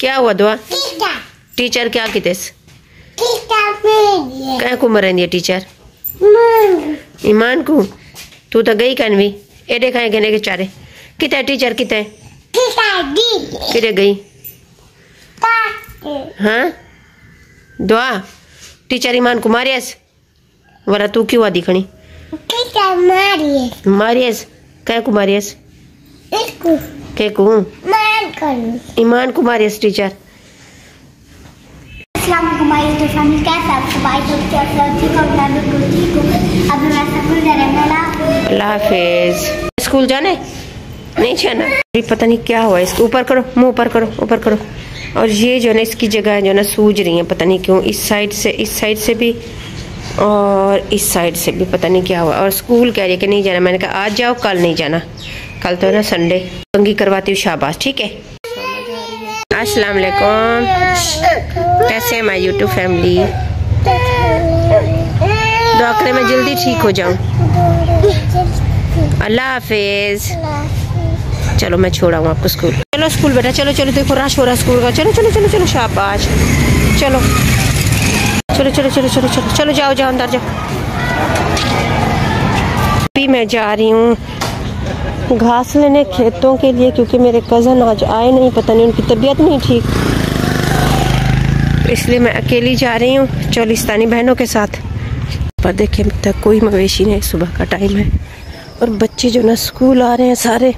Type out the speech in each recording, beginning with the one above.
क्या हुआ दुआ? टीचर क्या किते क्या कुमर रही है टीचर ईमान को? तू तो गई कन भी एडे खाए गने के चारे किते टीचर किते किते गई? हाँ दुआ टीचर ईमान को मारियस वाला तू क्यों आदि खणी मारियस क्या को मारियस के को ईमान को मारियस टीचर। अल्लाह हाफिज। स्कूल जाने नहीं जाना? पता नहीं क्या हुआ इसको। ऊपर करो मुंह ऊपर करो ऊपर करो। और ये जो ना इसकी जगह जो ना सूज रही है पता नहीं क्यों। इस साइड से भी और इस साइड से भी पता नहीं क्या हुआ। और स्कूल कह रही है कि नहीं जाना। मैंने कहा आज जाओ कल नहीं जाना। कल तो है ना संडे। कंगी करवाती हूँ शाबाश ठीक है। अस्सलाम वालेकुम कैसे है माय यूट्यूब फैमिली। दुआ करें मैं जल्दी ठीक हो जाऊं। अल्लाह हाफिज। चलो मैं छोड़ाऊँ आपको स्कूल। चलो स्कूल बेटा चलो चलो। देखो रश हो रहा है स्कूल का। चलो चलो चलो चलो शाबाश। चलो चलो चलो चलो चलो चलो चलो जाओ जाओ अंदर जाओ। अभी मैं जा रही हूँ घास लेने खेतों के लिए क्योंकि मेरे कज़न आज आए नहीं। पता नहीं उनकी तबीयत नहीं ठीक इसलिए मैं अकेली जा रही हूँ चौलिस्तानी बहनों के साथ। पर देखिए अभी तक कोई मवेशी नहीं। सुबह का टाइम है और बच्चे जो ना स्कूल आ रहे हैं सारे।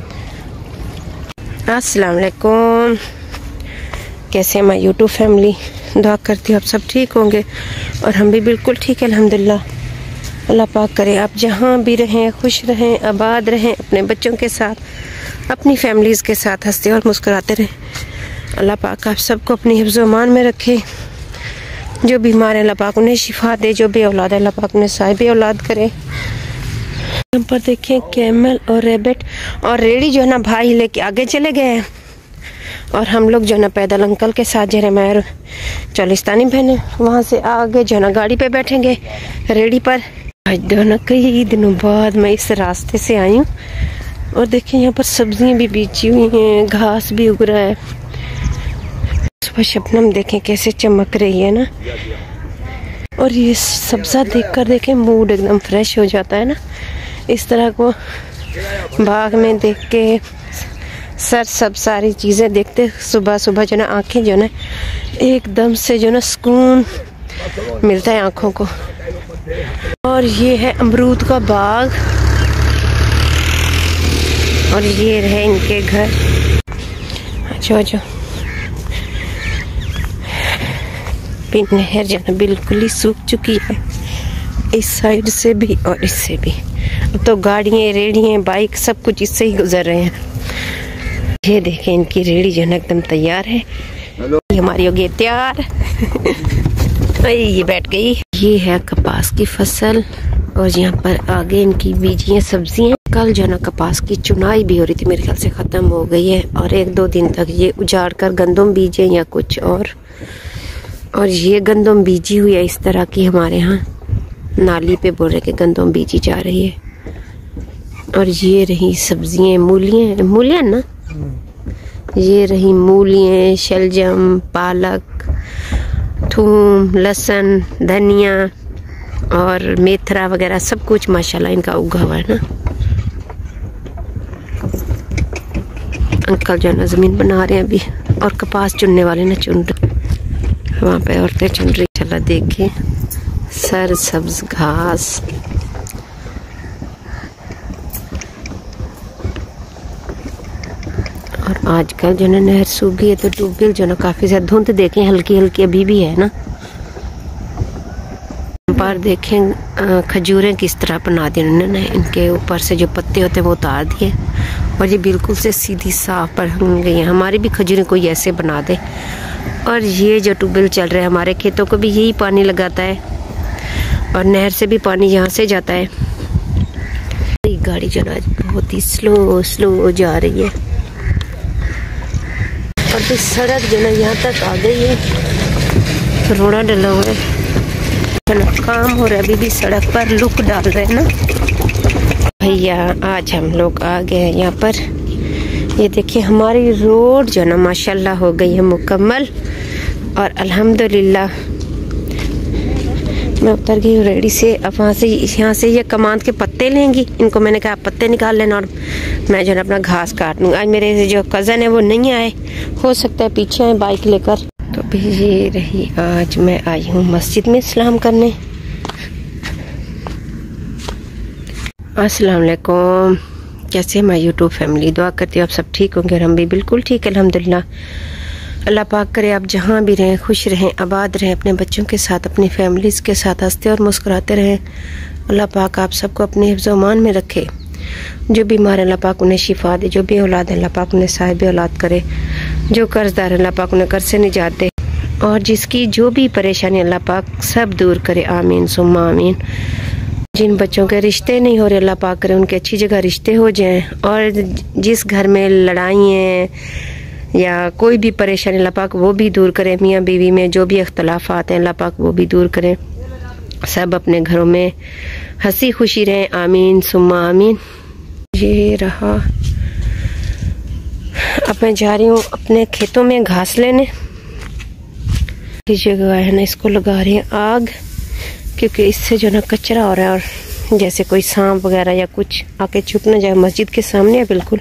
अस्सलाम वालेकुम कैसे हैं माय यूट्यूब फैमिली। दुआ करती हूँ आप सब ठीक होंगे और हम भी बिल्कुल ठीक है अल्हम्दुलिल्लाह। अल्लाह पाक करे आप जहाँ भी रहें खुश रहें आबाद रहें अपने बच्चों के साथ अपनी फैमिलीज़ के साथ हंसते और मुस्कुराते रहें। अल्लाह पाक आप सबको अपनी हिफ्ज़ व अमान में रखे। जो बीमार है अल्लाह पाक उन्हें शिफा दे। जो बे औलाद है अल्लाह पाक उन्हें साहिब औलाद करे। यहाँ पर देखें कैमल और रैबिट और रेडी जो है ना भाई लेके आगे चले गए हैं और हम लोग जो है ना पैदल अंकल के साथ जरे मैं चौलिस्तानी बहने वहाँ से आगे जो है ना गाड़ी पे बैठेंगे रेडी पर। आज जो ना कई दिनों बाद मैं इस रास्ते से आई हूँ और देखें यहाँ पर सब्जियाँ भी बीची हुई हैं घास भी उग रहा है। सुबह शबनम देखें कैसे चमक रही है ना। और ये सब्जा देखकर देखें मूड एकदम फ्रेश हो जाता है ना। इस तरह को बाग में देख के सब सारी चीज़ें देखते सुबह सुबह जो ना आँखें जो ना एकदम से जो ना सुकून मिलता है आँखों को। और ये है अमरूद का बाग और ये रहे इनके घर। अच्छा नहर जो ना बिल्कुल ही सूख चुकी है इस साइड से भी और इससे भी। अब तो गाड़ियाँ रेड़ियाँ बाइक सब कुछ इससे ही गुजर रहे हैं। ये देखें इनकी रेड़ी जो है एकदम तैयार है। ये हमारी हो गई तैयार। ये बैठ गई। ये है कपास की फसल और यहाँ पर आगे इनकी बीजियाँ सब्जियाँ। कल जो है ना कपास की चुनाई भी हो रही थी मेरे ख्याल से ख़त्म हो गई है और 1-2 दिन तक ये उजाड़ कर गंदम बीजे या कुछ और ये गंदम बीजी हुई है इस तरह की। हमारे यहाँ नाली पे बोल रहे कि गंदम बीजी जा रही है। और ये रही सब्जियाँ मूलियाँ ना। ये रही मूलियाँ शलजम पालक थूम लहसुन धनिया और मेथरा वगैरह सब कुछ माशाल्लाह इनका उगा हुआ है ना। अंकल जो है ना ज़मीन बना रहे हैं अभी और कपास चुनने वाले ना चुन रहे। वहाँ पे औरतें चुन रही। चला देखें सर सब्ज घास। और आजकल जो ना नहर सूख गई है तो ट्यूबवेल जो ना काफ़ी ज़्यादा धुंध देखें हल्की हल्की अभी भी है ना। पर देखें खजूरें किस तरह बना दी उन्होंने। इनके ऊपर से जो पत्ते होते हैं वो उतार दिए और ये बिल्कुल से सीधी साफ बन गई हैं। हमारी भी खजूरें कोई ऐसे बना दे। और ये जो ट्यूबवेल चल रहा है हमारे खेतों को भी यही पानी लगाता है और नहर से भी पानी यहाँ से जाता है। गाड़ी जो ना बहुत ही स्लो जा रही है और फिर सड़क जो ना यहाँ तक आ गई है। रोड़ा डला हुआ है काम हो रहा है। अभी भी सड़क पर लुक डाल रहे हैं ना भैया। आज हम लोग आ गए हैं यहाँ पर। ये देखिए हमारी रोड जो ना माशाल्लाह हो गई है मुकम्मल। और अल्हम्दुलिल्लाह मैं उतर गई हूँ रेडी से। अब वहाँ से यहाँ से ये कमांद के पत्ते लेंगी, इनको मैंने कहा पत्ते निकाल लेना और मैं जो है अपना घास काट लूँगी। आज मेरे जो कज़न है वो नहीं आए, हो सकता है पीछे आए बाइक लेकर। तो भी ये रही, आज मैं आई हूँ मस्जिद में सलाम करने। अस्सलाम वालेकुम, कैसे हमारी यूट्यूब फैमिली, दुआ करती हूँ आप सब ठीक होंगे और हम भी बिल्कुल ठीक अल्हम्दुलिल्लाह। अल्लाह पाक करे आप जहाँ भी रहें खुश रहें, आबाद रहें, अपने बच्चों के साथ अपनी फैमिलीज़ के साथ हंसते और मुस्कुराते रहें। अल्लाह पाक आप सबको अपने हिफ्ज़-ओ-मान में रखे। जो बीमार है अल्लाह पाक उन्हें शिफा दे, जो भी औलाद है अल्लाह पाक उन्हें साहिब औलाद करे, जो कर्जदार है अल्लाह पाक उन्हें कर्ज से निजात दे, और जिसकी जो भी परेशानी अल्लाह पाक सब दूर करे, आमीन सुम्मा आमीन। जिन बच्चों के रिश्ते नहीं हो रहे अल्लाह पाक करे उनके अच्छी जगह रिश्ते हो जाएं, और जिस घर में लड़ाइयाँ या कोई भी परेशानी अल्लाह पाक वो भी दूर करे। मियाँ बीवी में जो भी इख्तलाफात हैं अल्लाह पाक वो भी दूर करें। सब अपने घरों में हंसी खुशी रहें, आमीन सुम्मा आमीन। ये रहा, अब मैं जा रही हूँ अपने खेतों में घास लेने। जगह है ना इसको लगा रही है आग, क्योंकि इससे जो ना कचरा हो रहा है और जैसे कोई सांप वगैरह या कुछ आके छुप ना जाए। मस्जिद के सामने है बिल्कुल,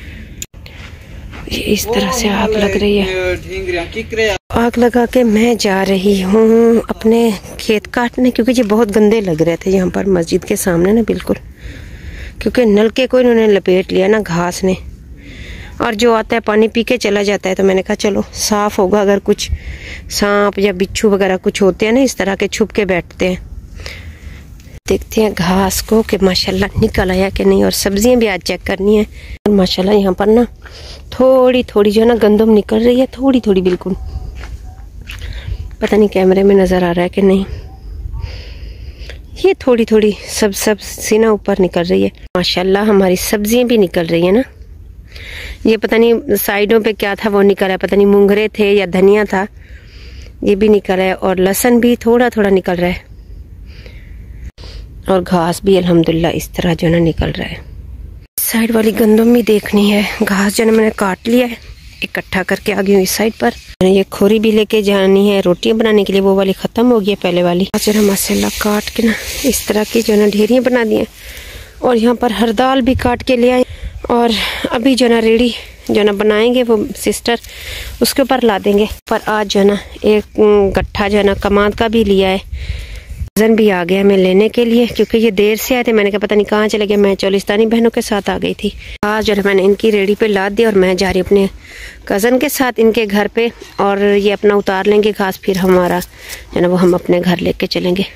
ये इस तरह से आग लग रही है। आग लगा के मैं जा रही हूँ अपने खेत काटने, क्योंकि ये बहुत गंदे लग रहे थे यहाँ पर मस्जिद के सामने ना बिल्कुल, क्योंकि नलके को इन्होंने लपेट लिया ना घास ने, और जो आता है पानी पी के चला जाता है। तो मैंने कहा चलो साफ होगा, अगर कुछ सांप या बिच्छू वगैरह कुछ होते हैं ना इस तरह के छुप के बैठते हैं। देखते हैं घास को कि माशाल्लाह निकल आया कि नहीं, और सब्जियां भी आज चेक करनी है। और माशाल्लाह यहाँ पर ना थोड़ी थोड़ी जो है ना गंदम निकल रही है, थोड़ी थोड़ी बिल्कुल, पता नहीं कैमरे में नजर आ रहा है कि नहीं। ये थोड़ी थोड़ी सब सीना ऊपर निकल रही है। माशाल्लाह हमारी सब्जियां भी निकल रही है ना। ये पता नहीं साइडों पे क्या था वो निकला है, पता नहीं मूंगरे थे या धनिया था, ये भी निकल है। और लहसुन भी थोड़ा थोड़ा निकल रहा है, और घास भी अल्हम्दुलिल्लाह इस तरह जो ना निकल रहा है। साइड वाली गंदम भी देखनी है। घास जो ना मैंने काट लिया है, इकट्ठा करके आ गई हूँ इस साइड पर। ये खोरी भी लेके जानी है रोटियां बनाने के लिए, वो वाली खत्म हो गई है पहले वाली। जरा मसाला काट के ना इस तरह की जो ना ढेरियां बना दी है। और यहाँ पर हर दाल भी काट के ले आए, और अभी जो ना रेडी जो ना बनाएंगे वो सिस्टर, उसके ऊपर ला देंगे। पर आज जो ना एक गट्ठा जो ना कमाद का भी लिया है। कज़न भी आ गया मैं लेने के लिए, क्योंकि ये देर से आए थे। मैंने कहा पता नहीं कहाँ चले गए, मैं चोलिस्तानी बहनों के साथ आ गई थी। आज जो है मैंने इनकी रेडी पे लाद दी, और मैं जा रही अपने कज़न के साथ इनके घर पे, और ये अपना उतार लेंगे घास, फिर हमारा जो ना वो हम अपने घर लेके चलेंगे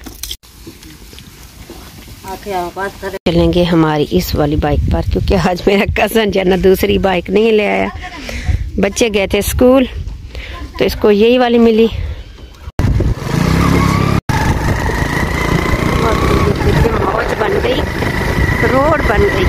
हमारी इस वाली बाइक पर, क्योंकि आज मेरा कज़न जो है ना दूसरी बाइक नहीं ले आया। बच्चे गए थे स्कूल तो इसको यही वाली मिली। मौज बन गई, रोड बन गई।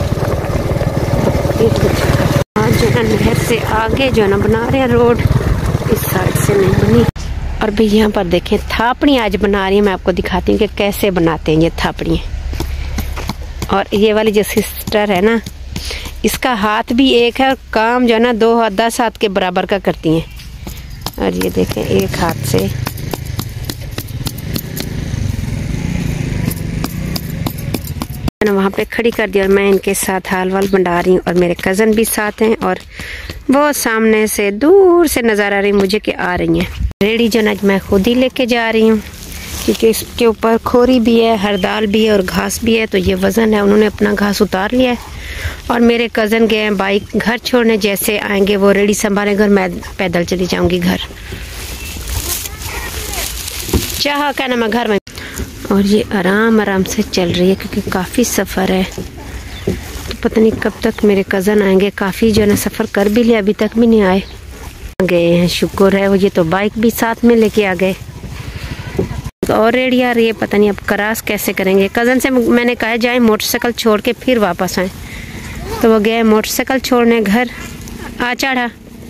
आज जो है नहर से आगे जो ना बना रहे हैं रोड, इस साइड से नहीं बनी। और भी यहाँ पर देखें थापड़ी आज बना रही है। मैं आपको दिखाती हूँ कि कैसे बनाते हैं ये थापड़ी। और ये वाली जो सिस्टर है ना, इसका हाथ भी एक है, और काम जो है ना 10 हाथ के बराबर का करती हैं। और ये देखें एक हाथ से मैंने वहाँ पे खड़ी कर दी, और मैं इनके साथ हाल वाल बना रही हूँ। और मेरे कज़न भी साथ हैं, और वो सामने से दूर से नज़र आ रही मुझे कि आ रही हैं। रेडी जो ना मैं खुद ही लेके जा रही हूँ, क्योंकि इसके ऊपर खोरी भी है, हर दाल भी है और घास भी है। तो ये वज़न है, उन्होंने अपना घास उतार लिया है। और मेरे कज़न गए हैं बाइक घर छोड़ने, जैसे आएंगे वो रेडी संभाले घर, मैं पैदल चली जाऊंगी घर। चाह क्या ना मैं घर में। और ये आराम आराम से चल रही है, क्योंकि काफ़ी सफ़र है। तो पता नहीं कब तक मेरे कज़न आएंगे। काफ़ी जो ना सफ़र कर भी लिया, अभी तक भी नहीं आए। गए हैं, शुक्र है। ये तो बाइक भी साथ में लेके आ गए। और रेडी आ रही है, पता नहीं अब क्रॉस कैसे करेंगे। कज़न से मैंने कहा जाए मोटरसाइकिल छोड़ के फिर वापस आए, तो वो गए मोटरसाइकिल छोड़ने घर। आ चढ़ा,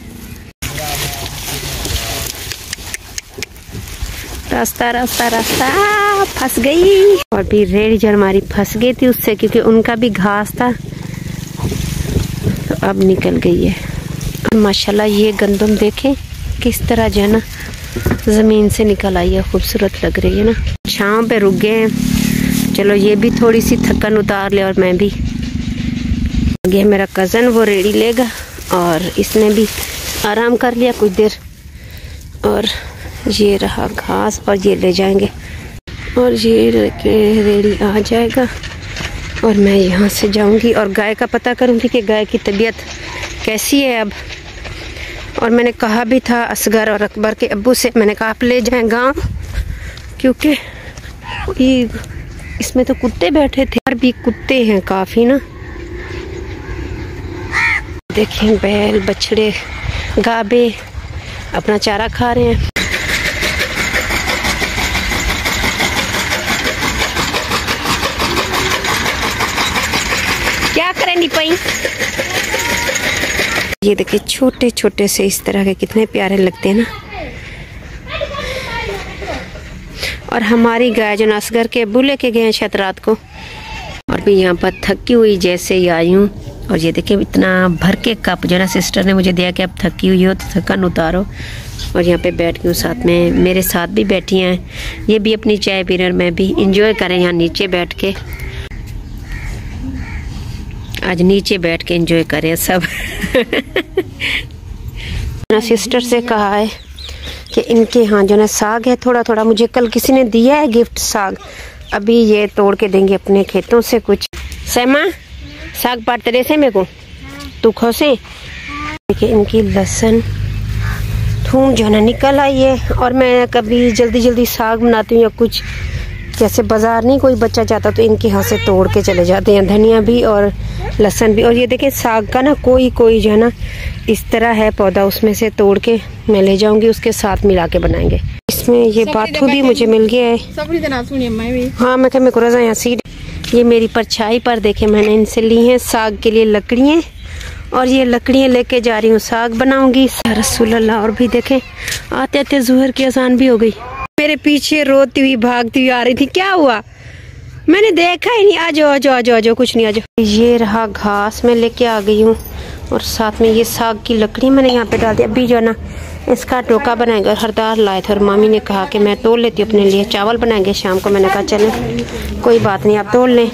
रास्ता रास्ता रास्ता फंस गई। और भी रेडी जो हमारी फंस गई थी उससे, क्योंकि उनका भी घास था। तो अब निकल गई है। माशाल्लाह ये गंदम देखें किस तरह जो है ना ज़मीन से निकल आई है, खूबसूरत लग रही है ना। छाँव पे रुक गए हैं, चलो ये भी थोड़ी सी थकन उतार ले और मैं भी। आगे मेरा कज़न वो रेडी लेगा और इसने भी आराम कर लिया कुछ देर। और ये रहा घास और ये ले जाएंगे और ये रेडी आ जाएगा और मैं यहाँ से जाऊँगी और गाय का पता करूँगी कि गाय की तबीयत कैसी है अब। और मैंने कहा भी था असगर और अकबर के अब्बू से, मैंने कहा आप ले जाएं गांव, क्योंकि ये इसमें तो कुत्ते बैठे थे और भी कुत्ते हैं काफ़ी ना। देखें बैल बछड़े गाबे अपना चारा खा रहे हैं। क्या करें निपाई। ये देखिए छोटे छोटे से इस तरह के कितने प्यारे लगते हैं ना। और हमारी गाय जो असगर के अब्बू लेके गए हैं शायद रात को, और भी यहाँ पर थकी हुई जैसे ही आई हूँ। और ये देखिए इतना भर के कप जो ना सिस्टर ने मुझे दिया कि अब थकी हुई हो तो थकान उतारो। और यहाँ पे बैठ गई हूँ, साथ में मेरे साथ भी बैठी हैं, ये भी अपनी चाय पी रहे हैं, मैं भी इंजॉय करें यहाँ नीचे बैठ के। आज नीचे बैठ के एंजॉय करें सब। सिस्टर से कहा है कि इनके यहाँ जो ना साग है थोड़ा थोड़ा, मुझे कल किसी ने दिया है गिफ्ट साग, अभी ये तोड़ के देंगे अपने खेतों से कुछ। सैमा साग पाट तेरे से मेरे को तू खोसे। देखिए इनकी लहसुन थूम जो है ना निकल आई है। और मैं कभी जल्दी जल्दी साग बनाती हूँ या कुछ, जैसे बाजार नहीं कोई बच्चा जाता तो इनके यहाँ से तोड़ के चले जाते हैं, धनिया भी और लहसुन भी। और ये देखें साग का ना कोई कोई जो है ना इस तरह है पौधा, उसमें से तोड़ के मैं ले जाऊंगी, उसके साथ मिला के बनाएंगे। इसमें ये बाथू भी मुझे मिल गया है। हाँ मैं मेरे को रजा यहाँ सीड, ये मेरी परछाई पर देखे मैंने इनसे ली है साग के लिए लकड़ियाँ। और ये लकड़ियाँ लेके जा रही हूँ, साग बनाऊंगी। रसूल अल्लाह। और भी देखें आते आते जुहर की अजान भी हो गई। मेरे पीछे रोती हुई भागती हुई आ रही थी, क्या हुआ मैंने देखा ही नहीं। आ जाओ आ जाओ आ जाओ आ जाओ, कुछ नहीं आ जाओ। ये रहा घास मैं लेके आ गई हूँ और साथ में ये साग की लकड़ी मैंने यहाँ पे डाल दी। अभी जो है ना इसका टोका बनाएगा। और हरदार लाए थे और मामी ने कहा कि मैं तोड़ लेती हूँ अपने लिए, चावल बनाएंगे शाम को। मैंने कहा चले कोई बात नहीं आप तोड़ लें।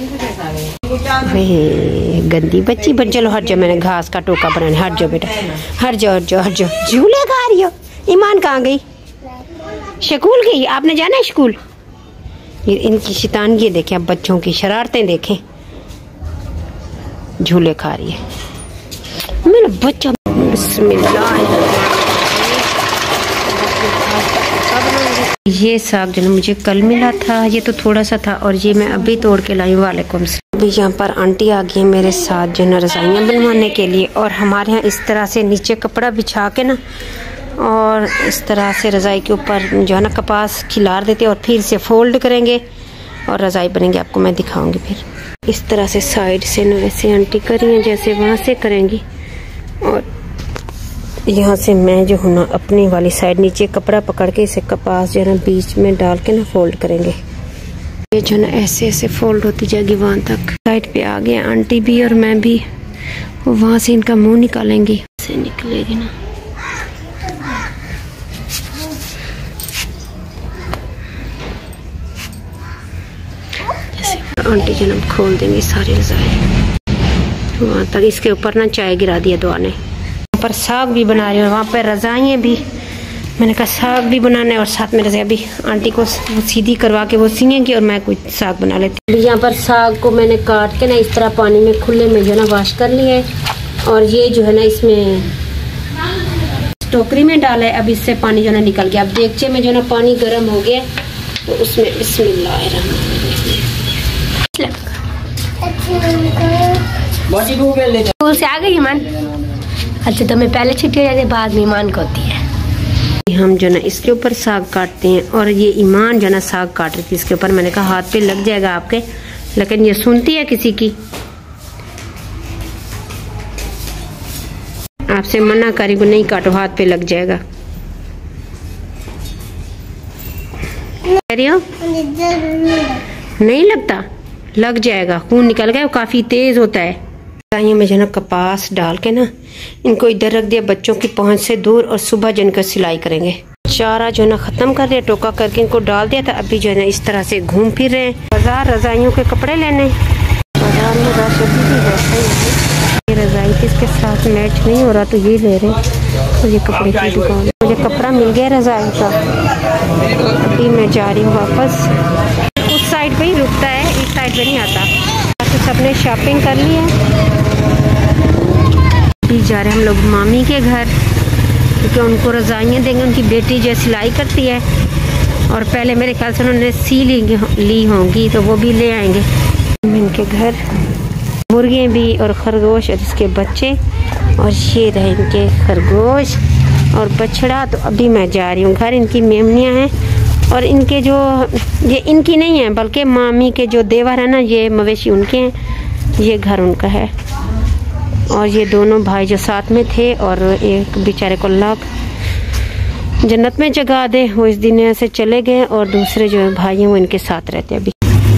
गंदी बच्ची बन, चलो हट जाओ, मैंने घास का टोका बनाना। हट जाओ बेटा, हट जाओ हट जाओ हट जाओ। झूले खा रही हो। ईमान कहाँ गई? स्कूल गई? आपने जाना है स्कूल? ये इनकी शैतानगी देखें, अब बच्चों की शरारतें देखें। झूले खा रही है मेरा बच्चा। ये साग जो मुझे कल मिला था, ये तो थोड़ा सा था और ये मैं अभी तोड़ के लाई हूँ। वालेकुम सलाम। अभी यहाँ पर आंटी आ गई मेरे साथ जो है रजाइयाँ बनवाने के लिए। और हमारे यहाँ इस तरह से नीचे कपड़ा बिछा के ना और इस तरह से रज़ाई के ऊपर जो है ना कपास खिलार देते और फिर से फोल्ड करेंगे और रज़ाई बनेंगे। आपको मैं दिखाऊंगी फिर। इस तरह से साइड से ना ऐसे आंटी करी हैं जैसे वहाँ से करेंगी, और यहाँ से मैं जो हूँ ना अपनी वाली साइड नीचे कपड़ा पकड़ के इसे कपास जो है ना बीच में डाल के ना फोल्ड करेंगे। ये जो ना ऐसे ऐसे फोल्ड होती जाएगी वहाँ तक। साइड पे आ गए आंटी भी और मैं भी, वहाँ से इनका मुंह निकालेंगी, ऐसे निकलेगी ना। आंटी जन्म खोल देंगी सारी रज़ाई वहाँ तक। इसके ऊपर ना चाय गिरा दिया दुआ ने। वहाँ पर साग भी बना रही है, वहाँ पर रज़ाइयाँ भी। मैंने कहा साग भी बनाना है और साथ में रज़ाई भी। आंटी को सीधी करवा के वो सीएंगी और मैं कुछ साग बना लेती हूँ। यहाँ पर साग को मैंने काट के ना इस तरह पानी में खुले में जो है ना वाश कर लिया है। और ये जो है ना इसमें टोकरी में डाला है। अब इससे पानी जो है ना निकल गया। अब देगचे में जो है ना पानी गर्म हो गया तो उसमें बिस्मिल्लाहिर्रहमानिर्रहीम स्कूल से आ गई ईमान। अच्छा तो मैं पहले छुट्टी हो जाती है, बाद में ईमान को होती है। हम जो ना इसके ऊपर साग काटते हैं और ये ईमान जो ना साग काट रही थी इसके ऊपर। मैंने कहा हाथ पे लग जाएगा आपके, लेकिन ये सुनती है किसी की। आपसे मना करी को नहीं काटो, हाथ पे लग जाएगा। कह रही हो नहीं लगता? लग जाएगा, खून निकल गया, काफी तेज होता है। रजाइयों में जो है ना कपास डाल के ना इनको इधर रख दिया बच्चों की पहुंच से दूर, और सुबह जो इनका सिलाई करेंगे। चारा जो है ना ख़त्म कर दिया, टोका करके इनको डाल दिया था। अभी जो है ना इस तरह से घूम फिर रहे हैं। बाजार रजाइयों के कपड़े लेने, बाजार में रश अभी भी वैसा ही है। ये रजाई इसके साथ मैच नहीं हो रहा तो ये ले रहे हैं। तो ये कपड़े की दुकान, मुझे कपड़ा मिल गया रजाई का। अभी मैं जा रही हूँ वापस। उस साइड पे ही रुकता है, इस साइड पे नहीं आता। तो सबने शॉपिंग कर ली है। अभी जा रहे हैं हम लोग मामी के घर, क्योंकि उनको रजाइयाँ देंगे। उनकी बेटी जो सिलाई करती है, और पहले मेरे ख्याल से उन्होंने ली होंगी, तो वो भी ले आएंगे इनके घर। मुर्गे भी और खरगोश और इसके बच्चे, और ये रहे इनके खरगोश और बछड़ा। तो अभी मैं जा रही हूँ घर। इनकी मेमनियाँ हैं, और इनके जो ये इनकी नहीं है बल्कि मामी के जो देवर है ना, ये मवेशी उनके हैं। ये घर उनका है, और ये दोनों भाई जो साथ में थे, और एक बेचारे को अल्लाह जन्नत में जगह दे, वो इस दुनिया से चले गए, और दूसरे जो भाई हैं वो इनके साथ रहते हैं। अभी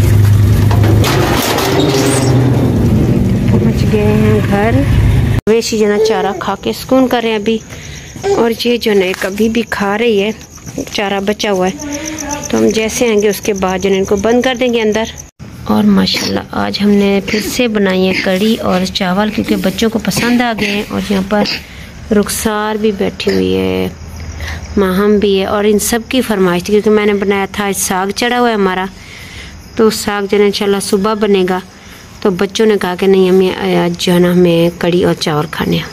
पहुंच गए हैं घर। मवेशी जो ना चारा खा के सुकून कर रहे हैं अभी, और ये जो ना कभी भी खा रही है, चारा बचा हुआ है। तो हम जैसे आएंगे उसके बाद जो इनको बंद कर देंगे अंदर। और माशाल्लाह आज हमने फिर से बनाई है कड़ी और चावल, क्योंकि बच्चों को पसंद आ गए हैं। और यहाँ पर रुखसार भी बैठी हुई है, माहम भी है, और इन सब की फरमाइश थी, क्योंकि मैंने बनाया था। आज साग चढ़ा हुआ है हमारा, तो साग जो है इंशाल्लाह सुबह बनेगा। तो बच्चों ने कहा कि नहीं, हमें आज जो है ना हमें कड़ी और चावल खाने हैं।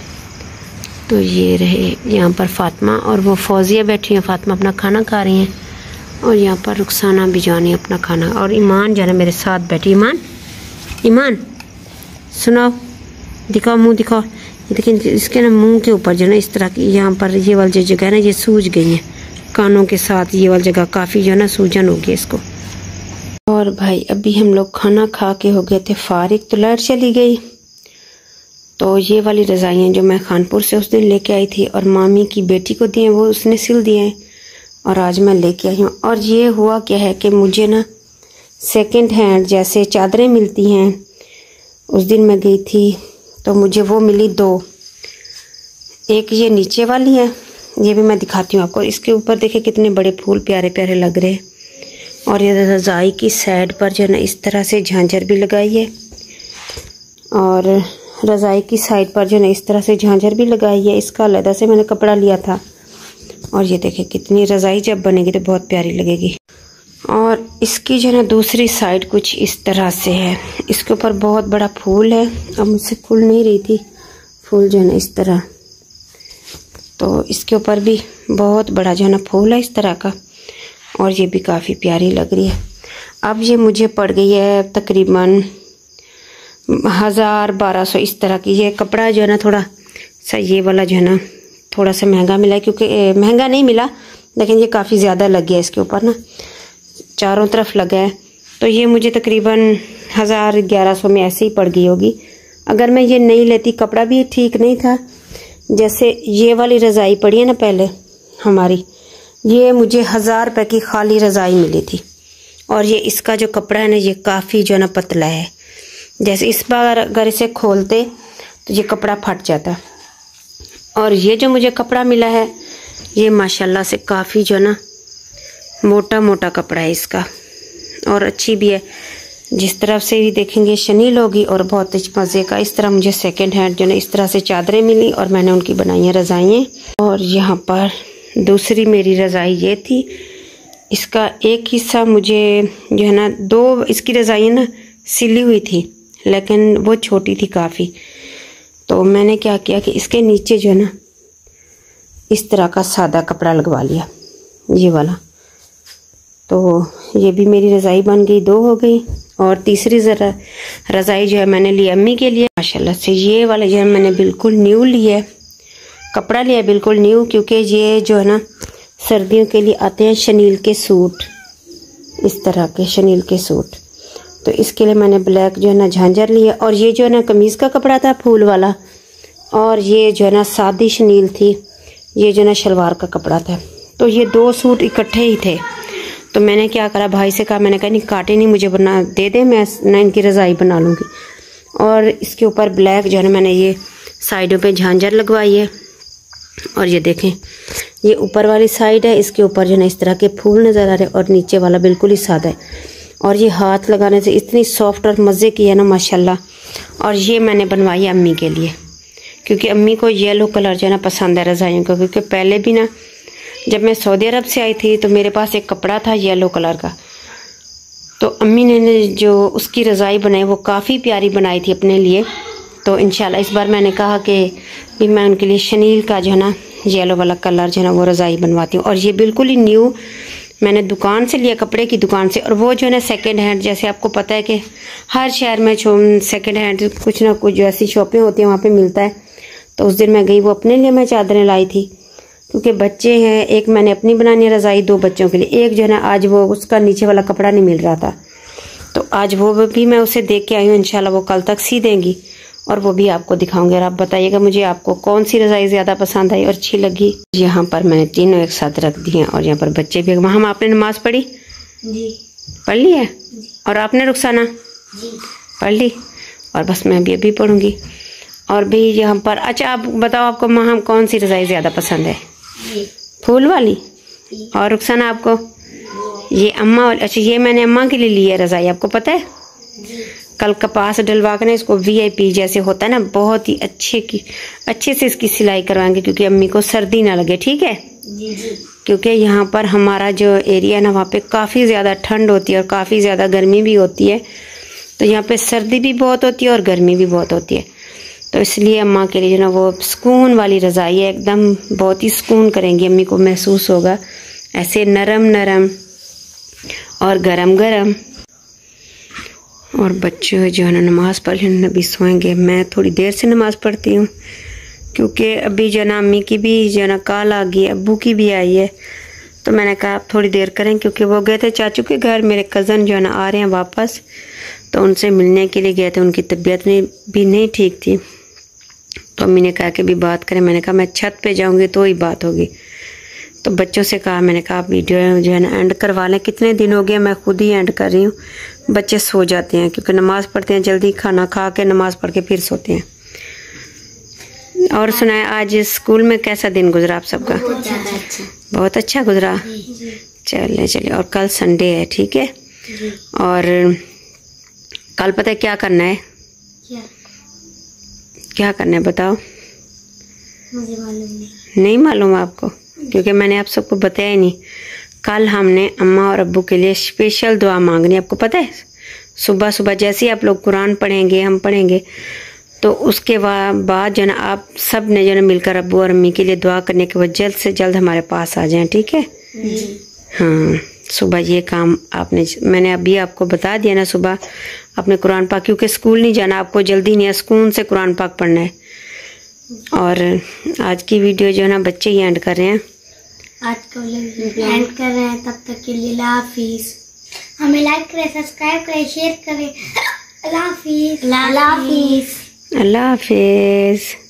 तो ये रहे यहाँ पर फातिमा और वो फौजिया बैठी हैं। फातिमा अपना खाना खा रही हैं, और यहाँ पर रुखसाना भी जानी अपना खाना, और ईमान जो है मेरे साथ बैठी। ईमान सुनाओ, दिखाओ मुंह दिखाओ। लेकिन इसके ना मुंह के ऊपर जो है ना इस तरह की, यहाँ पर ये वाली जो जगह है ना, ये सूज गई है कानों के साथ। ये वाली जगह काफ़ी जो है ना सूजन हो गई इसको। और भाई अभी हम लोग खाना खा के हो गए थे फारिग, तो लाइट चली गई। तो ये वाली रजाइयाँ जो मैं खानपुर से उस दिन लेके आई थी, और मामी की बेटी को दिए, वो उसने सिल दिए हैं, और आज मैं लेके आई हूँ। और ये हुआ क्या है कि मुझे ना सेकंड हैंड जैसे चादरें मिलती हैं, उस दिन मैं गई थी तो मुझे वो मिली 2। एक ये नीचे वाली है, ये भी मैं दिखाती हूँ आपको। इसके ऊपर देखे कितने बड़े फूल प्यारे प्यारे लग रहे हैं। और ये रजाई की साइड पर जो है ना इस तरह से झांझर भी लगाई है, और रजाई की साइड पर जो है ना इस तरह से झांझर भी लगाई है। इसका अलग से मैंने कपड़ा लिया था। और ये देखें कितनी रजाई जब बनेगी तो बहुत प्यारी लगेगी। और इसकी जो है ना दूसरी साइड कुछ इस तरह से है। इसके ऊपर बहुत बड़ा फूल है, अब मुझसे खुल नहीं रही थी फूल जो है ना इस तरह। तो इसके ऊपर भी बहुत बड़ा जो है ना फूल है इस तरह का, और ये भी काफ़ी प्यारी लग रही है। अब ये मुझे पड़ गई है तकरीबन 1000-1200 इस तरह की। ये कपड़ा जो है ना थोड़ा सा, ये वाला जो है ना थोड़ा सा महंगा मिला है, क्योंकि महंगा नहीं मिला, लेकिन ये काफ़ी ज़्यादा लग गया इसके ऊपर ना, चारों तरफ लगा है। तो ये मुझे तकरीबन 1000-1100 में ऐसे ही पड़ गई होगी। अगर मैं ये नहीं लेती, कपड़ा भी ठीक नहीं था। जैसे ये वाली रज़ाई पड़ी है ना पहले हमारी, ये मुझे 1000 रुपये की खाली रज़ाई मिली थी, और ये इसका जो कपड़ा है ना ये काफ़ी जो है ना पतला है। जैसे इस बार अगर इसे खोलते तो ये कपड़ा फट जाता। और ये जो मुझे कपड़ा मिला है ये माशाल्लाह से काफ़ी जो है ना मोटा मोटा कपड़ा है इसका, और अच्छी भी है। जिस तरफ से भी देखेंगे शनील होगी, और बहुत मज़े का। इस तरह मुझे सेकंड हैंड जो है इस तरह से चादरें मिली, और मैंने उनकी बनाई हैं रज़ाइयाँ। और यहाँ पर दूसरी मेरी रज़ाई ये थी। इसका एक हिस्सा मुझे जो है ना 2 इसकी रज़ाइयाँ ना सिली हुई थी, लेकिन वो छोटी थी काफ़ी। तो मैंने क्या किया कि इसके नीचे जो है ना इस तरह का सादा कपड़ा लगवा लिया, ये वाला। तो ये भी मेरी रज़ाई बन गई, 2 हो गई। और तीसरी रज़ाई जो है मैंने ली अम्मी के लिए। माशाल्लाह से ये वाला जो है मैंने बिल्कुल न्यू लिया है, कपड़ा लिया बिल्कुल न्यू, क्योंकि ये जो है ना सर्दियों के लिए आते हैं शनील के सूट, इस तरह के शनील के सूट। तो इसके लिए मैंने ब्लैक जो है ना झांझर लिया। और ये जो है ना कमीज़ का कपड़ा था फूल वाला, और ये जो है ना सादी शनील थी, ये जो है ना शलवार का कपड़ा था। तो ये 2 सूट इकट्ठे ही थे। तो मैंने क्या करा, भाई से कहा, मैंने कहा नहीं काटे नहीं, मुझे बना दे दे, मैं ना इनकी रज़ाई बना लूँगी। और इसके ऊपर ब्लैक जो है ना मैंने ये साइडों पे झांझर लगवाई है। और ये देखें, ये ऊपर वाली साइड है, इसके ऊपर जो है ना इस तरह के फूल नज़र आ रहे हैं और नीचे वाला बिल्कुल ही सादा है। और ये हाथ लगाने से इतनी सॉफ्ट और मज़े की है ना माशाल्लाह। और ये मैंने बनवाई है अम्मी के लिए, क्योंकि अम्मी को येलो कलर जो है ना पसंद है रज़ाइयों का। क्योंकि पहले भी ना जब मैं सऊदी अरब से आई थी तो मेरे पास एक कपड़ा था येलो कलर का, तो अम्मी ने जो उसकी रज़ाई बनाई वो काफ़ी प्यारी बनाई थी अपने लिए। तो इंशाल्लाह इस बार मैंने कहा कि भी मैं उनके लिए शनील का जो है ना येलो वाला कलर जो है ना वो रज़ाई बनवाती हूँ। और ये बिल्कुल ही न्यू मैंने दुकान से लिया, कपड़े की दुकान से। और वो जो है ना सेकंड हैंड, जैसे आपको पता है कि हर शहर में सेकंड हैंड कुछ ना कुछ जो ऐसी शॉपें होती हैं वहाँ पे मिलता है। तो उस दिन मैं गई, वो अपने लिए मैं चादरें लाई थी, क्योंकि बच्चे हैं। एक मैंने अपनी बनानी है रज़ाई 2 बच्चों के लिए। एक जो है ना आज वो उसका नीचे वाला कपड़ा नहीं मिल रहा था, तो आज वो भी मैं उसे देख के आई हूँ। इंशाल्लाह वो कल तक सी देंगी और वो भी आपको दिखाऊंगी। और आप बताइएगा मुझे आपको कौन सी रज़ाई ज़्यादा पसंद आई और अच्छी लगी। यहाँ पर मैंने तीनों एक साथ रख दी हैं और यहाँ पर बच्चे भी। वहाँ आपने नमाज पढ़ी? जी। पढ़ ली है? और आपने रुखसाना? जी। पढ़ ली। और बस मैं भी अभी पढ़ूंगी। और भी यहाँ पर, अच्छा आप बताओ आपको वहाँ कौन सी रज़ाई ज़्यादा पसंद है? फूल वाली। और रुखसाना आपको? ये अम्मा वाली। अच्छा, ये मैंने अम्मा के लिए ली है रज़ाई, आपको पता है? कल कपास डलवा कर ना इसको VIP जैसे होता है ना, बहुत ही अच्छे से इसकी सिलाई करवाएंगे, क्योंकि अम्मी को सर्दी ना लगे। ठीक है? जी जी। क्योंकि यहाँ पर हमारा जो एरिया है ना वहाँ पे काफ़ी ज़्यादा ठंड होती है और काफ़ी ज़्यादा गर्मी भी होती है। तो यहाँ पे सर्दी भी बहुत होती है और गर्मी भी बहुत होती है। तो इसलिए अम्मा के लिए जो ना वो सुकून वाली रज़ाई है, एकदम बहुत ही सुकून करेंगी, अम्मी को महसूस होगा ऐसे नरम नरम और गरम गरम। और बच्चे जो है ना नमाज पढ़ लेना, अभी सोएंगे। मैं थोड़ी देर से नमाज पढ़ती हूँ, क्योंकि अभी जो ना अम्मी की भी जो ना कॉल आ गई, अब्बू की भी आई है। तो मैंने कहा आप थोड़ी देर करें, क्योंकि वो गए थे चाचू के घर, मेरे कज़न जो है ना आ रहे हैं वापस, तो उनसे मिलने के लिए गए थे। उनकी तबीयत भी नहीं ठीक थी, तो अम्मी ने कहा कि भी बात करें। मैंने कहा मैं छत पे जाऊँगी तो ही बात होगी। तो बच्चों से कहा, मैंने कहा आप वीडियो जो है ना एंड करवा लें। कितने दिन हो गए मैं खुद ही एंड कर रही हूँ, बच्चे सो जाते हैं, क्योंकि नमाज़ पढ़ते हैं जल्दी, खाना खा के नमाज़ पढ़ के फिर सोते हैं। और सुनाए, आज स्कूल में कैसा दिन गुजरा आप सबका? बहुत अच्छा गुजरा। चलिए। और कल संडे है, ठीक है? और कल पता है क्या करना है? क्या करना है बताओ? मुझे मालूम नहीं मालूम आपको? क्योंकि मैंने आप सबको बताया ही नहीं। कल हमने अम्मा और अब्बू के लिए स्पेशल दुआ मांगनी, आपको पता है? सुबह सुबह जैसे ही आप लोग कुरान पढ़ेंगे, हम पढ़ेंगे, तो उसके बाद जो ना आप सब ने जो ना मिलकर अब्बू और अम्मी के लिए दुआ करने के बाद जल्द से जल्द हमारे पास आ जाएं, ठीक है? हाँ, सुबह ये काम मैंने अभी आपको बता दिया ना, सुबह आपने कुरान पाक, क्योंकि स्कूल नहीं जाना आपको, जल्दी नहीं है, सुकून से कुरान पाक पढ़ना है। और आज की वीडियो जो है ना बच्चे ही एंड कर रहे हैं, आज को एंड कर रहे हैं। तब तक के लिए अल्लाह हाफिज। हमें लाइक करें, सब्सक्राइब करें, शेयर करें। अल्लाह हाफिज। अल्लाह हाफिज।